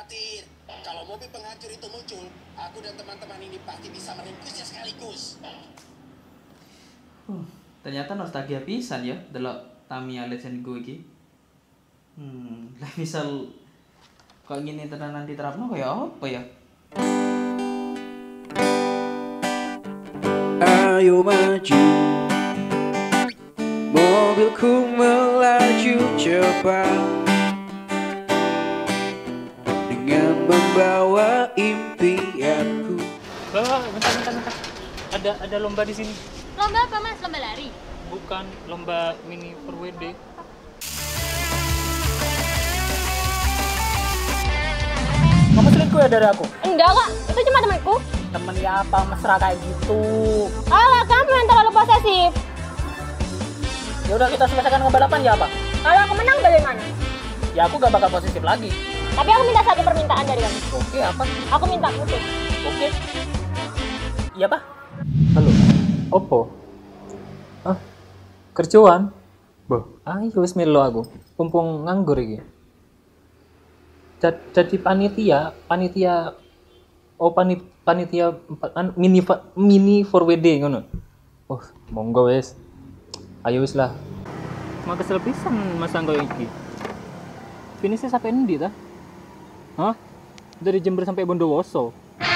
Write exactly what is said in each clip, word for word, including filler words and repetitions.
khawatir. Kalau mobil penghancur itu muncul, aku dan teman-teman ini pasti bisa meringkusnya sekaligus. Uh, ternyata nostalgia pisan ya delok Tamiya Legend gue iki. Hmm, lah misal kok gini tenan diterapno kayak apa ya? Ayo maju, mobilku melaju cepat dengan membawa impianku. Bawa, bentar, bentar, bentar. Ada ada lomba di sini. Lomba apa mas? Lomba lari? Bukan, lomba mini four W D. Kamu selingkuh ya dari aku? Enggak kok, itu cuma temanku. Temen ya apa mesra kayak gitu? Alah, kamu yang terlalu posesif. Ya udah kita selesaikan ngebalapan ya apa? Kalau aku menang bagaimana? Ya aku gak bakal posesif lagi. Tapi aku minta satu permintaan dari kamu. Oke apa? Aku minta putus. Oke. Iya pak? Halo, opo? Ah, kerjaan? Boh, ayo wis melo aku. Pumpung nganggur iki. Jadi panitia, panitia oh panit, panitia an, mini mini four W D ngono. Oh, monggo wis. Ayo wis lah. Maka kesel pisan Mas Anggo iki. Finishnya sampai endi ta? Hah? Dari Jember sampai Bondowoso.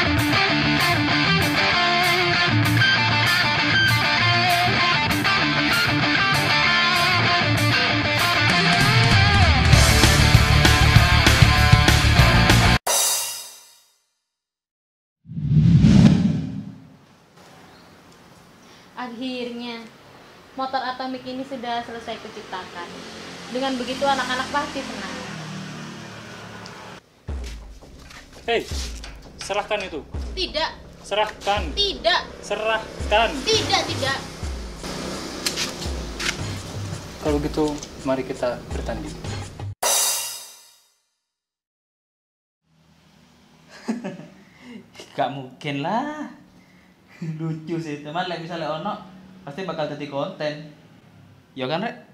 Akhirnya, motor atomik ini sudah selesai kuciptakan. Dengan begitu anak-anak pasti senang. Hei, serahkan itu. Tidak, Serahkan. tidak, Serahkan. tidak, tidak. Kalau gitu, mari kita bertanding. Gak mungkin lah. Lucu sih, cuman like misalnya ono pasti bakal jadi konten. Ya kan, Rek?